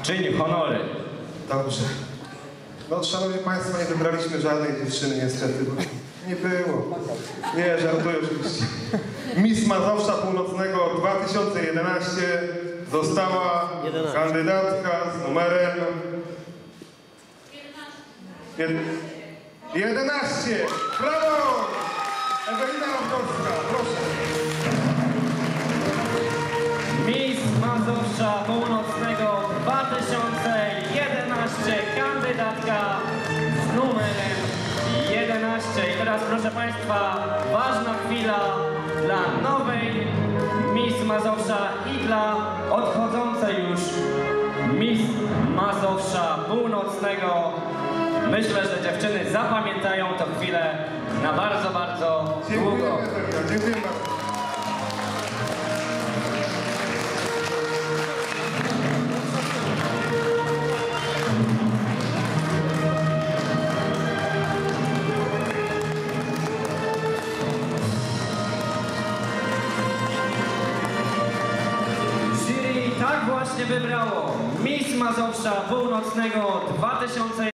Czyń honory. Dobrze. No, szanowni państwo, nie wybraliśmy żadnej dziewczyny niestety, bo nie było. Nie, żartuję oczywiście. Miss Mazowsza Północnego 2011 została kandydatka z numerem 11. Brawo! Ewelina Rafkowska, proszę. Miss Mazowsza Północnego 2011, kandydatka z numerem 11. I teraz, proszę państwa, ważna chwila dla nowej Miss Mazowsza i dla odchodzącej już Miss Mazowsza Północnego. Myślę, że dziewczyny zapamiętają tę chwilę na bardzo, bardzo długo. Dziękuję bardzo. Jury tak właśnie wybrało Miss Mazowsza Północnego 2011.